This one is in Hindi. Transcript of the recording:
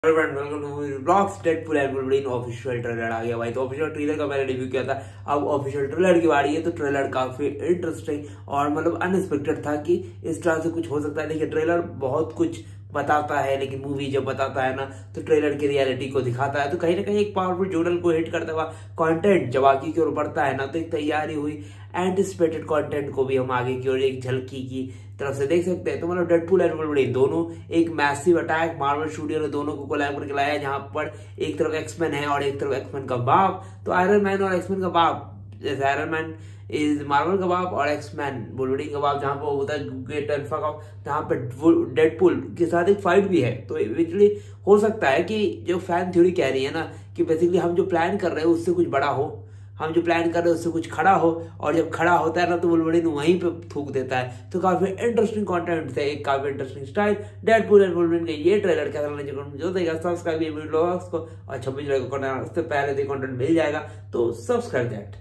Deadpool and Wolverine official trailer आ गया भाई। तो ऑफिशियल ट्रेलर का मैंने रिव्यू किया था, अब ऑफिशियल ट्रेलर की बारी है। तो ट्रेलर काफी इंटरेस्टिंग और मतलब अनएक्सपेक्टेड था कि इस तरह से कुछ हो सकता है। देखिए ट्रेलर बहुत कुछ बताता है, लेकिन मूवी जब बताता है ना तो ट्रेलर की रियलिटी को दिखाता है। तो कहीं ना कहीं एक पावरफुल जोनल को हिट करता हुआ कंटेंट जब आगे की ओर बढ़ता है ना, तो एक तैयारी हुई एंटिसिपेटेड कंटेंट को भी हम आगे की ओर एक झलकी की तरफ से देख सकते हैं। तो मतलब डेडपूल एंड वुल्वरीन दोनों एक मैसिव अटैक मार्वल स्टूडियो ने दोनों को कोलैब करके लाया, जहां पर एक तरफ एक्समैन है और एक तरफ एक्समैन का बाप। तो आयरन मैन और एक्समैन का बाप, जैसे आयरन मैन इज मार्वल का बाप और एक्समैन वुल्वरीन का बाप, जहां पर होता है ग्रेट अल्फा का, जहां पर डेडपूल के साथ एक फाइट भी है। तो इवेंचुअली हो सकता है कि जो फैन थ्योरी कह रही है ना कि बेसिकली हम जो प्लान कर रहे हैं उससे कुछ बड़ा हो, हम जो प्लान कर रहे हैं उससे कुछ खड़ा हो, और जब खड़ा होता है ना तो वुल्वरीन वहीं पे थूक देता है। तो काफी इंटरेस्टिंग कंटेंट है, एक काफी interesting style Deadpool and Wolverine का ये ट्रेलर कैसा लगने जो देगा सब्सक्राइब को, और 26 जुलाई को उससे पहले कंटेंट मिल जाएगा, तो सब्सक्राइब दैट।